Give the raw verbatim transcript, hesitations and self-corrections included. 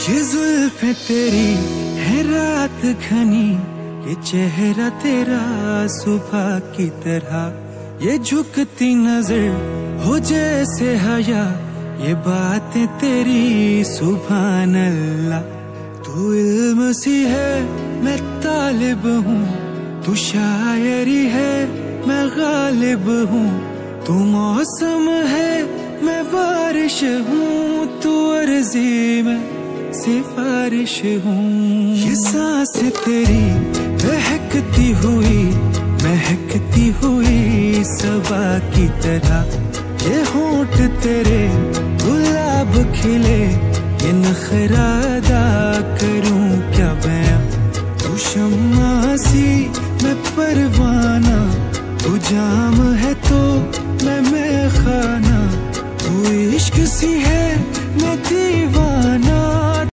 ये जुल्फे तेरी है रात घनी, ये चेहरा तेरा सुबह की तरह, ये झुकती नजर हो जैसे हया, ये बातें तेरी सुभान अल्लाह। तू इल्म सी है मैं तालिब हूँ, तू शायरी है मैं गालिब हूँ, तू मौसम है मैं बारिश हूँ, तू अर्जी में सिफारिश हूँ। ये सांसें तेरी बहकती हुई महकती हुई सबा की तरह, ये होंठ तेरे गुलाब खिले, ये नखरा अदा करूं क्या बयां। तू शम्मा सी मैं परवाना, तू जान